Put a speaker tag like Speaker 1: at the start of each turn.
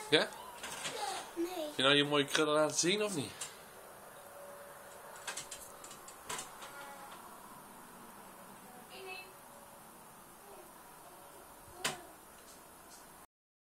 Speaker 1: Ja?
Speaker 2: Nee.
Speaker 1: Heb je nou je mooie krullen laten zien of niet?